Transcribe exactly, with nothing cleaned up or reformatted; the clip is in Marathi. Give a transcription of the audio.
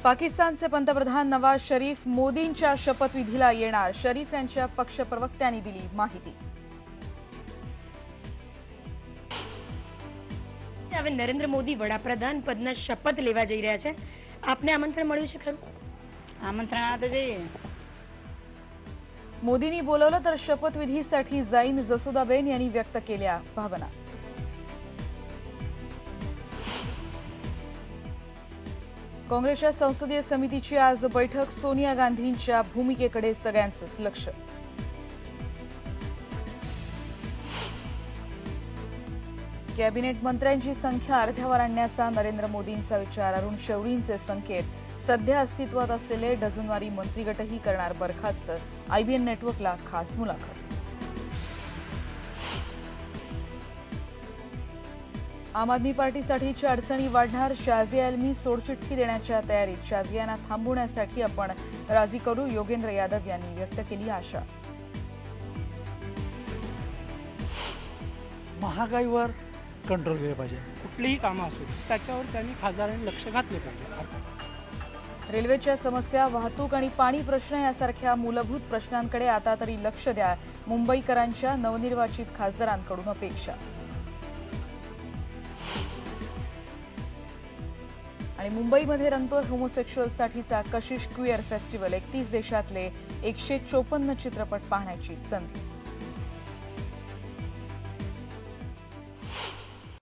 पाकिस्तानचे पंतप्रधान नवाज शरीफ मोदींच्या शपथविधीला येणार, शरीफ यांच्या पक्षप्रवक्त्यांनी दिली माहिती। હવે નરેન્દ્ર મોદી વડાપ્રધાન પદના શપથ લેવા જઈ રહ્યા છે। આપને આમંત્રણ મળ્યું છે ખરું? आमंत्रण आता जाईल। मोदींनी बोलवलं तर शपथविधीसाठी जाईन, जसोदाबेन यांनी व्यक्त केल्या भावना। काँग्रेसच्या संसदीय समितीची आज बैठक, सोनिया गांधींच्या भूमिकेकडे सगळ्यांचंच लक्ष। कॅबिनेट मंत्र्यांची संख्या अर्ध्यावर आणण्याचा नरेंद्र मोदींचा विचार, अरुण शौरींचे संकेत। सध्या अस्तित्वात असलेले डझनवारी मंत्रिगटही करणार बरखास्त, आयबीएन नेटवर्कला खास मुलाखत। आम आदमी पार्टीसाठीच्या अडचणी वाढणार, शाजिया अल्मी सोडचिठ्ठी देण्याच्या तयारीत, शाजियांना थांबवण्यासाठी आपण राजी करू, योगेंद्र यादव यांनी व्यक्त केली आशा। महागाईवर कंट्रोल केलं पाहिजे, कुठलीही कामं असू त्याच्यावर त्यांनी खासदारांनी लक्ष घातले पाहिजे। रेल्वेच्या समस्या, वाहतूक आणि पाणी प्रश्न यासारख्या मूलभूत प्रश्नांकडे आता तरी लक्ष द्या, मुंबईकरांच्या नवनिर्वाचित खासदारांकडून अपेक्षा। आणि मुंबईमध्ये रंगतोय होमोसेक्शुअलसाठीचा कशिश क्विअर फेस्टिवल, एकतीस देशातले एकशे चोपन्न चित्रपट पाहण्याची संधी।